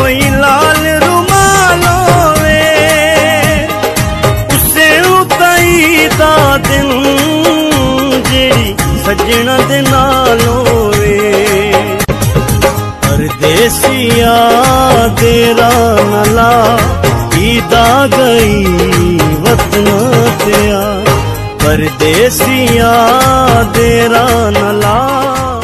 कोई लाल रुमालों वे उसे उताई दा दिन जेड़ी सजना दे नालों वे परदेसिया तेरा नला ईदा गई वतना ते आ परदेसिया तेरा नला।